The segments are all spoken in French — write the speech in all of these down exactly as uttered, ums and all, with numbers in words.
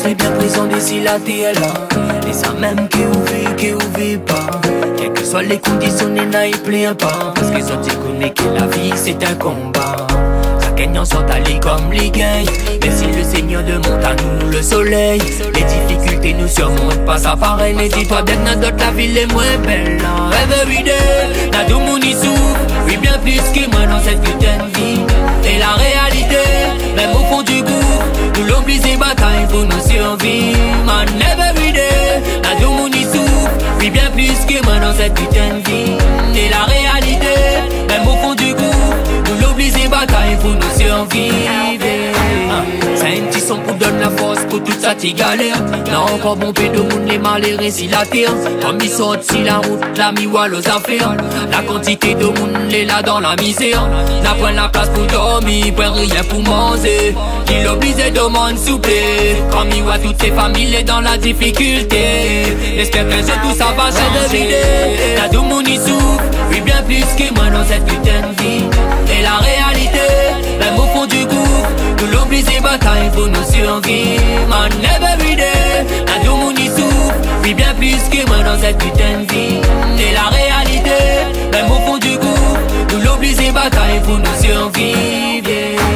serait bien présent d'ici la terre là. Et ça même qui ou vit, qui ou vit pas. Quelles que soient les conditions, les n'a y plaît pas. Parce qu'ils ont dit que la vie c'est un combat. Gagnants sont allés comme les gains. Mais si le Seigneur demande à nous le soleil, les difficultés nous surmontent pas ça pareil. Mais dis-toi bien que d'autres la ville est moins belle là. Every day, n'a tout monde y souffre. Oui bien plus que moi dans cette putain de vie. Et la réalité, même au fond du gouffre, nous l'oublie ces batailles pour nous survivre. Man, every day, n'a tout monde y souffre. Oui bien plus que moi dans cette putain de vie. Et la réalité, même au fond du gouffre, nous l'oublie ces batailles pour nous survivre. C'est un petit son pour donner la force pour toute cette galère. N'a encore bon peu de monde les malheureux si la terre. Comme ils sortent si la route, la mi-wall aux affaires. La quantité de monde est là dans la misère. N'a point la place pour dormir, point rien pour manger. Il oblige de demander souple. Comme il voit toutes ces familles dans la difficulté. J'espère qu'un jour tout ça va changer. N'a tout le monde y souffre, oui bien plus que moi dans cette putain de vie. Et la réalité, même au fond du gouffre, nous l'oublie ces batailles pour nous survivre. Man, every day, n'a tout le monde y souffre, oui bien plus que moi dans cette putain de vie. Et la réalité, même au fond du gouffre, nous l'oublie ces batailles pour nous survivre.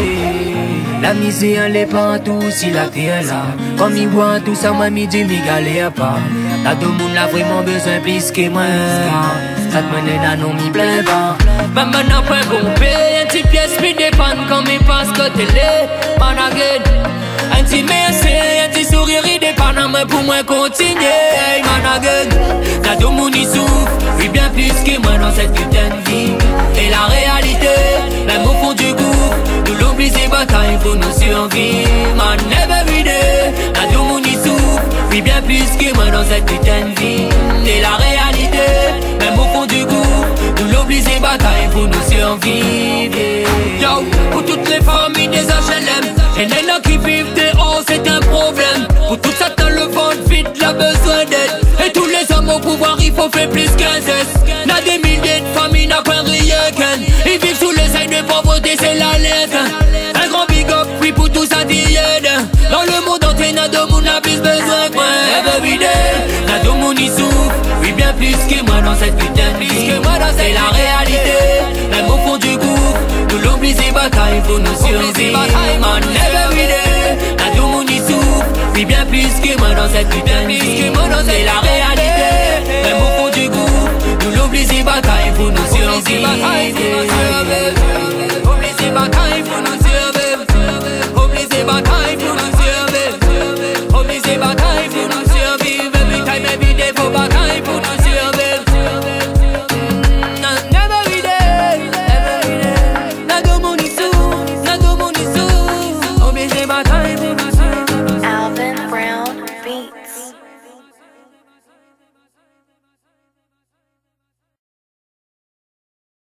La misère elle est partout si la terre là. Comme il voit tout ça, moi midi m'y galère pas. Là tout le monde a vraiment besoin plus que moi. Ça te mène là non m'y plaît pas. Même maintenant point pompé, un petit pièce puis dépend comme il passe côté les man again. Un petit merci, un petit sourire il dépend à moi pour moi continuer. Man again, là tout le monde y souffre, oui bien plus que moi dans cette putain de vie. Et la réalité, même au fond du gouffre, nous l'oublie ces batailles pour nous survivre. Man, every day, là tout le monde y souffre, oui bien plus que moi dans cette putain de vie. Et la réalité, même au fond du gouffre, nous l'oublie ces batailles pour nous survivre. Yo, pour toutes les familles des H L M et les là qui vivent dehors, c'est un problème. Pour tout ça dans le ventre vide, la besoin d'aide. Et tous les hommes au pouvoir, il faut faire plus qu'un geste. N'a des milliers de familles, n'a pas rien qu'un. Ils vivent sous le seuil de pauvreté, c'est la lettre. Un grand big up, oui pour tout ça d'y aide. Dans le monde entier, n'a de monde n'a plus besoin que moi. Every day, n'a de monde y souffre, oui bien plus que moi dans cette putain de vie. C'est la réalité, même au fond du gouffre, nous l'oublie ces batailles pour nous survivre. Man, every day, n'a de monde y souffre, oui bien plus que moi dans cette putain de vie. C'est la réalité, même au fond du gouffre, nous l'oublie ces batailles pour nous survivre.